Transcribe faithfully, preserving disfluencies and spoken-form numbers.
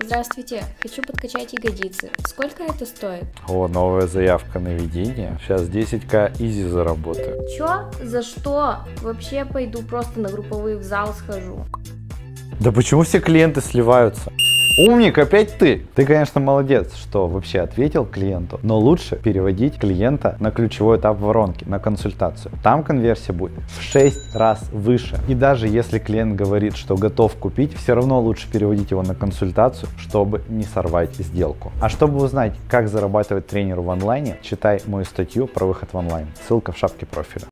Здравствуйте, хочу подкачать ягодицы. Сколько это стоит? О, новая заявка на ведение. Сейчас десять тысяч изи заработаю. Чё? За что? Вообще пойду просто на групповые в зал схожу. Да почему все клиенты сливаются? Умник, опять ты! Ты, конечно, молодец, что вообще ответил клиенту, но лучше переводить клиента на ключевой этап воронки, на консультацию. Там конверсия будет в шесть раз выше. И даже если клиент говорит, что готов купить, все равно лучше переводить его на консультацию, чтобы не сорвать сделку. А чтобы узнать, как зарабатывать тренеру в онлайне, читай мою статью про выход в онлайн. Ссылка в шапке профиля.